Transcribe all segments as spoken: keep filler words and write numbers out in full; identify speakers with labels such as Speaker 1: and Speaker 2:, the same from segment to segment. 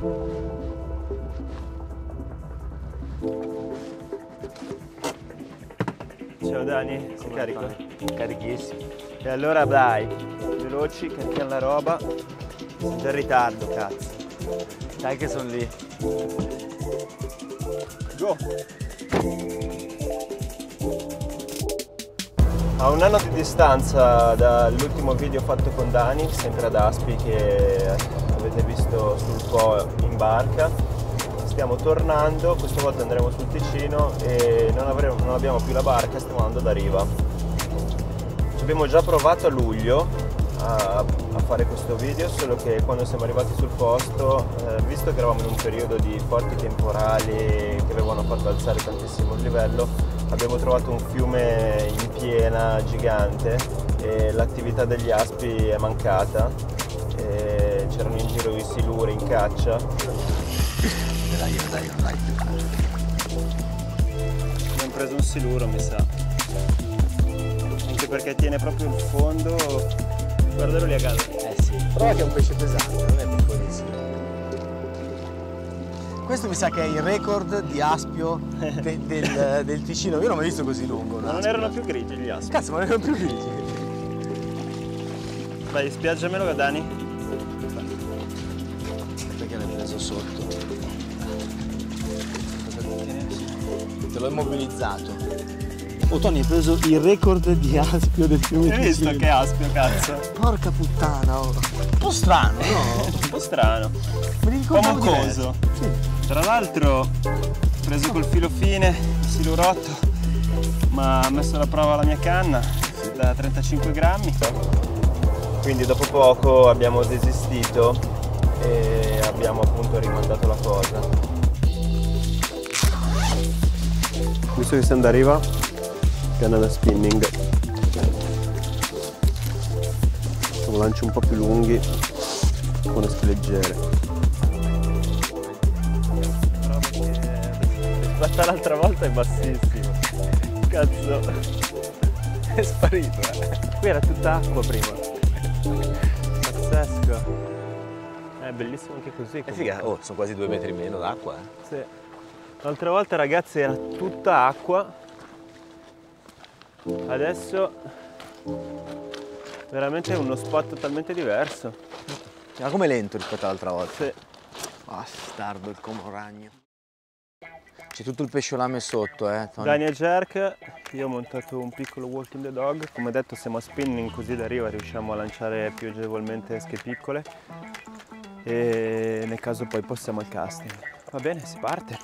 Speaker 1: Ciao Dani, sei carico?
Speaker 2: Carichissimo.
Speaker 1: E allora dai, veloci, carichiamo la roba. Sono già in ritardo, cazzo.
Speaker 2: Dai che sono lì.
Speaker 1: Go! A un anno di distanza dall'ultimo video fatto con Dani, sempre ad Aspi, che avete visto sul Po in barca, stiamo tornando. Questa volta andremo sul Ticino e non, avremo, non abbiamo più la barca, stiamo andando da riva. Ci abbiamo già provato a luglio a, a fare questo video, solo che quando siamo arrivati sul posto, eh, visto che eravamo in un periodo di forti temporali che avevano fatto alzare tantissimo il livello, abbiamo trovato un fiume in piena, gigante, e l'attività degli Aspi è mancata. C'erano in giro i siluri in caccia.
Speaker 2: Dai, dai, dai.
Speaker 1: Abbiamo preso un siluro, mi sa. Anche perché tiene proprio il fondo. Guardalo lì a galla.
Speaker 2: Eh sì. Prova che è un pesce pesante, non è piccolissimo. Questo mi sa che è il record di aspio de, del, del Ticino. Io non ho mai visto così lungo.
Speaker 1: Ma non erano più grigi gli Aspi.
Speaker 2: Cazzo, ma non erano più grigi.
Speaker 1: Vai, spiaggiamelo, Dani.
Speaker 2: Perché l'hai preso sotto? Te l'ho immobilizzato. Oh Tony, hai preso il record di aspio del fiume Ticino.
Speaker 1: Hai visto che aspio, cazzo?
Speaker 2: Porca puttana, oh. Un po' strano, no?
Speaker 1: Un po' strano.
Speaker 2: Mi
Speaker 1: Un po' mucoso.
Speaker 2: Sì.
Speaker 1: Tra l'altro ho preso col filo fine, il silurotto, ma ha messo alla prova la mia canna da trentacinque grammi. Quindi dopo poco abbiamo desistito e abbiamo appunto rimandato la cosa. Visto che siamo da riva, canna da spinning. Facciamo lanci un po' più lunghi con aspe leggere. Rispetto all'altra volta è bassissimo. Cazzo,
Speaker 2: È sparito, eh.
Speaker 1: qui era tutta acqua prima. Pazzesco. È bellissimo anche così.
Speaker 2: È figa, oh, sono quasi due metri in meno d'acqua, eh.
Speaker 1: Sì. L'altra volta, ragazzi, era tutta acqua. Adesso veramente è uno spot totalmente diverso.
Speaker 2: Ma come lento rispetto all'altra volta.
Speaker 1: Sì.
Speaker 2: Bastardo il comoragno. C'è tutto il pesciolame sotto, eh, Tony.
Speaker 1: Dani e Jerk, io ho montato un piccolo walking the dog. Come detto, siamo a spinning, così da riva riusciamo a lanciare più agevolmente esche piccole. E nel caso poi passiamo al casting. Va bene, si parte.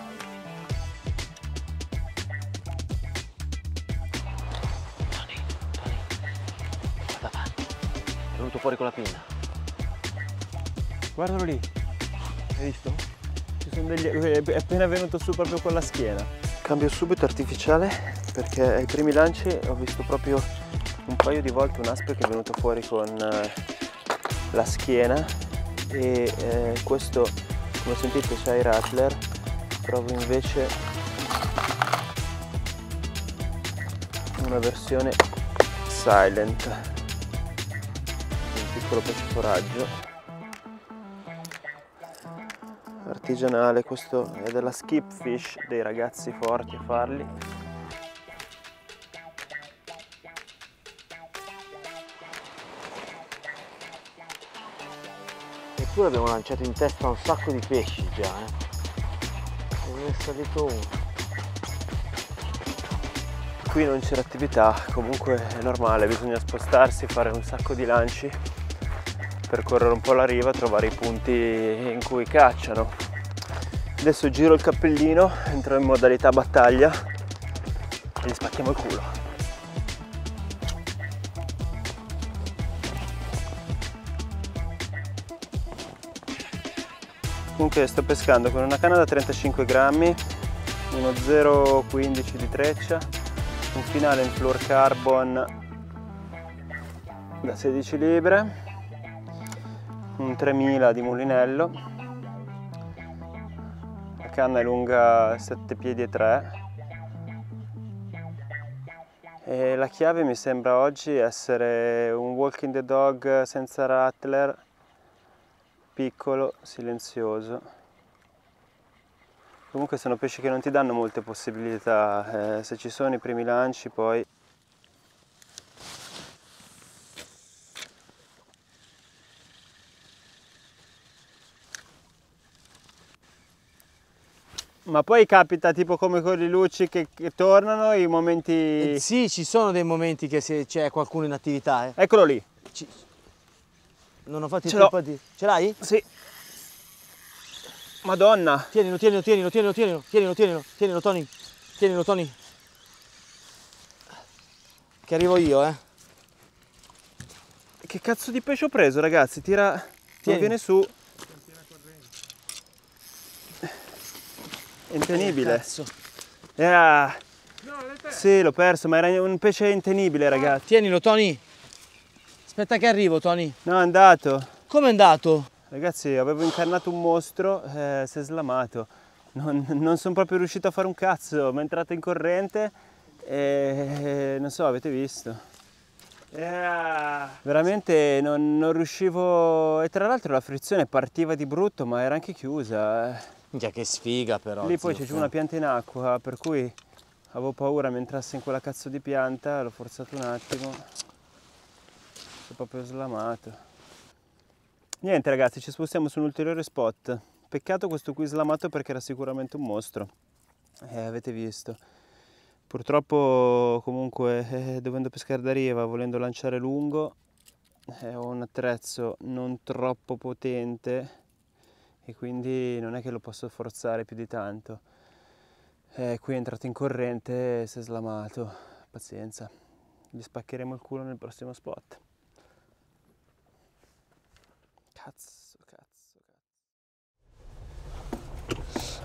Speaker 2: È venuto fuori con la pinna.
Speaker 1: Guardalo lì. Hai visto? Ci sono degli... è appena venuto su proprio con la schiena. Cambio subito artificiale perché ai primi lanci ho visto proprio un paio di volte un aspio che è venuto fuori con eh, la schiena e eh, questo, come sentite, c'ha i rattler. Provo invece una versione silent, un piccolo pesce foraggio artigianale. Questo è della Skip Fish, dei ragazzi forti a farli.
Speaker 2: Eppure abbiamo lanciato in testa un sacco di pesci già, eh. E ne è salito uno.
Speaker 1: Qui non c'era attività, comunque è normale, bisogna spostarsi, fare un sacco di lanci, percorrere un po' la riva, trovare i punti in cui cacciano. Adesso giro il cappellino, entro in modalità battaglia e gli spacchiamo il culo. Comunque sto pescando con una canna da trentacinque grammi, uno zero virgola quindici di treccia, un finale in fluorocarbon da sedici libre, un tremila di mulinello, la canna è lunga sette piedi e tre e la chiave mi sembra oggi essere un walking the dog senza rattler, piccolo, silenzioso. Comunque sono pesci che non ti danno molte possibilità, eh, se ci sono i primi lanci poi... Ma poi capita tipo come con i lucci che, che tornano, i momenti...
Speaker 2: Eh, sì, ci sono dei momenti che se c'è qualcuno in attività. Eh.
Speaker 1: Eccolo lì.
Speaker 2: Ci... Non ho fatto il
Speaker 1: Ce
Speaker 2: tempo di... Ce l'hai?
Speaker 1: Sì. Madonna.
Speaker 2: Tienilo, tienilo, tienilo, tienilo, tienilo, tienilo, tienilo, tienilo, Tony. Tienilo, Tony. Che arrivo io, eh.
Speaker 1: Che cazzo di pesce ho preso, ragazzi? Tira... Non viene su. È intenibile.
Speaker 2: Cazzo.
Speaker 1: Era... Sì, l'ho perso, ma era un pesce intenibile, ragazzi.
Speaker 2: Tienilo, Tony. Aspetta che arrivo, Tony.
Speaker 1: No, è andato.
Speaker 2: Come è andato?
Speaker 1: Ragazzi, avevo incarnato un mostro, eh, si è slamato. Non, non sono proprio riuscito a fare un cazzo. Mi è entrato in corrente e... non so, avete visto. Era... Veramente non, non riuscivo... E tra l'altro la frizione partiva di brutto, ma era anche chiusa.
Speaker 2: Minchia, che sfiga però.
Speaker 1: Lì poi c'è giù una pianta in acqua, per cui avevo paura mi entrasse in quella cazzo di pianta, l'ho forzato un attimo, si è proprio slamato. Niente ragazzi, ci spostiamo su un ulteriore spot. Peccato questo qui slamato perché era sicuramente un mostro, eh, avete visto. Purtroppo comunque eh, dovendo pescare da riva, volendo lanciare lungo, eh, ho un attrezzo non troppo potente e quindi non è che lo posso forzare più di tanto. Eh, qui è entrato in corrente e si è slamato. Pazienza, gli spaccheremo il culo nel prossimo spot. Cazzo, cazzo, cazzo.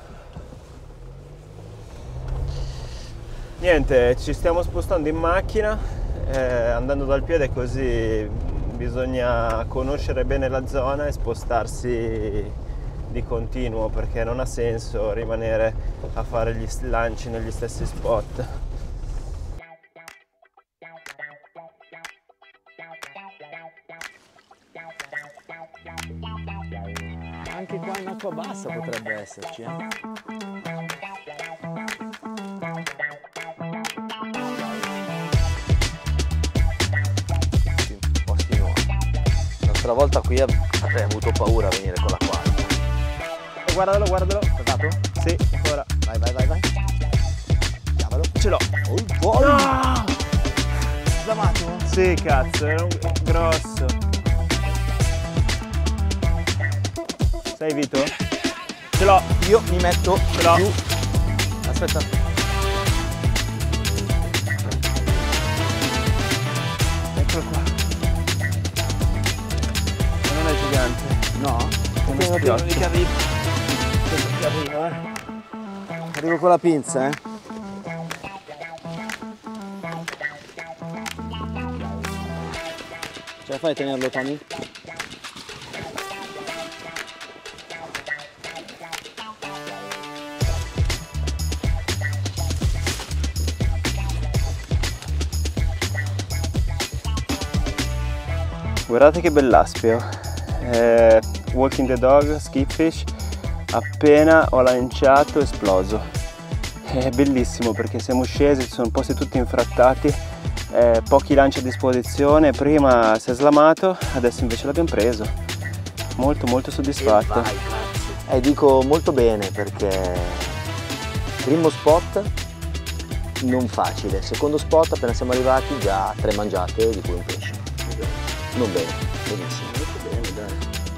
Speaker 1: Niente, ci stiamo spostando in macchina, eh, andando dal piede, così bisogna conoscere bene la zona e spostarsi di continuo, perché non ha senso rimanere a fare gli lanci negli stessi spot.
Speaker 2: Anche qua in acqua bassa potrebbe esserci, eh? Posti nuovi. L'altra volta qui avrei avuto paura a venire con la quarta.
Speaker 1: Guardalo, guardalo.
Speaker 2: Guardato?
Speaker 1: Sì, ora.
Speaker 2: Vai, vai, vai, vai. Chiamalo.
Speaker 1: Ce l'ho.
Speaker 2: Oh, oh.
Speaker 1: No!
Speaker 2: Slamato?
Speaker 1: Sì, cazzo, era un grosso. Sei Vito? Ce l'ho.
Speaker 2: Io mi metto
Speaker 1: Ce l'ho.
Speaker 2: giù. Aspetta.
Speaker 1: Eccolo qua. Ma non è gigante.
Speaker 2: No?
Speaker 1: Come
Speaker 2: Tieni, tieni,
Speaker 1: spiocchi.
Speaker 2: che arrivo. Che arrivo, eh. Arrivo con la pinza, eh. Ce la fai a tenerlo, Tony?
Speaker 1: Guardate che bell'aspio. Eh, walking the dog, skipfish. Appena ho lanciato, esploso. È bellissimo perché siamo scesi, ci sono posti tutti infrattati, eh, pochi lanci a disposizione. Prima si è slamato, adesso invece l'abbiamo preso. Molto molto soddisfatto.
Speaker 2: Vai, eh, dico molto bene perché primo spot non facile, secondo spot appena siamo arrivati già tre mangiate di cui un pesce. Non bene, benissimo. Molto bene, dai.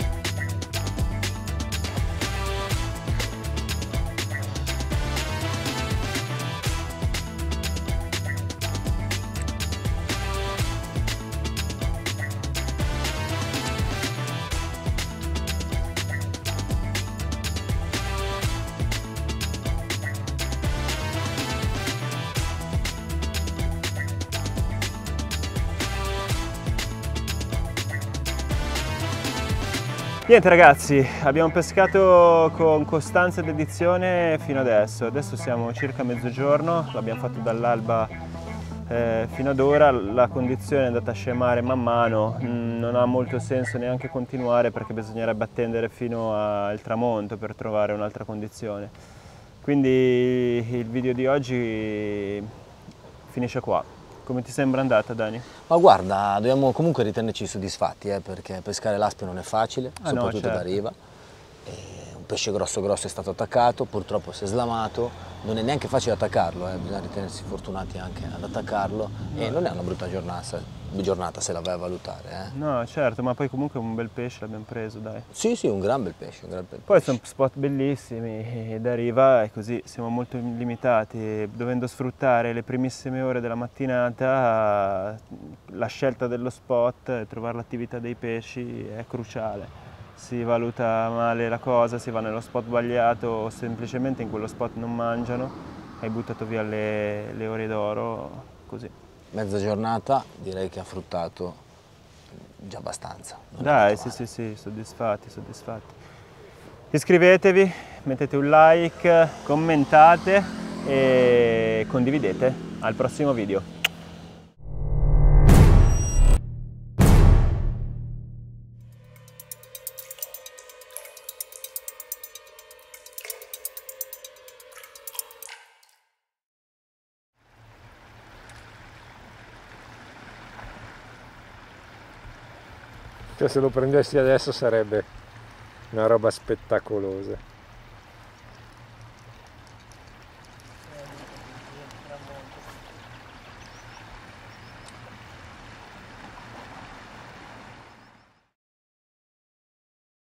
Speaker 1: Niente ragazzi, abbiamo pescato con costanza ed dedizione fino adesso. Adesso siamo circa a mezzogiorno, l'abbiamo fatto dall'alba Eh, fino ad ora la condizione è andata a scemare man mano, mm, non ha molto senso neanche continuare perché bisognerebbe attendere fino al tramonto per trovare un'altra condizione. Quindi il video di oggi finisce qua. Come ti sembra andata, Dani?
Speaker 2: Ma guarda, dobbiamo comunque ritenerci soddisfatti, eh, perché pescare l'aspe non è facile,
Speaker 1: Ah, no,
Speaker 2: soprattutto
Speaker 1: certo.
Speaker 2: da riva. E un pesce grosso grosso è stato attaccato, purtroppo si è slamato, non è neanche facile attaccarlo, eh, bisogna ritenersi fortunati anche ad attaccarlo no. E non è una brutta giornata, giornata se la vai a valutare. Eh.
Speaker 1: No, certo, ma poi comunque un bel pesce l'abbiamo preso, dai.
Speaker 2: Sì, sì, un gran bel pesce, un gran bel
Speaker 1: Poi
Speaker 2: pesce.
Speaker 1: sono spot bellissimi da riva e così siamo molto limitati, dovendo sfruttare le primissime ore della mattinata, la scelta dello spot, trovare l'attività dei pesci è cruciale. Si valuta male la cosa, si va nello spot sbagliato o semplicemente in quello spot non mangiano, hai buttato via le, le ore d'oro, così.
Speaker 2: Mezza giornata direi che ha fruttato già abbastanza.
Speaker 1: Dai, sì, sì, sì, soddisfatti, soddisfatti. Iscrivetevi, mettete un like, commentate e condividete. Al prossimo video.
Speaker 3: Cioè, se lo prendessi adesso sarebbe una roba spettacolosa.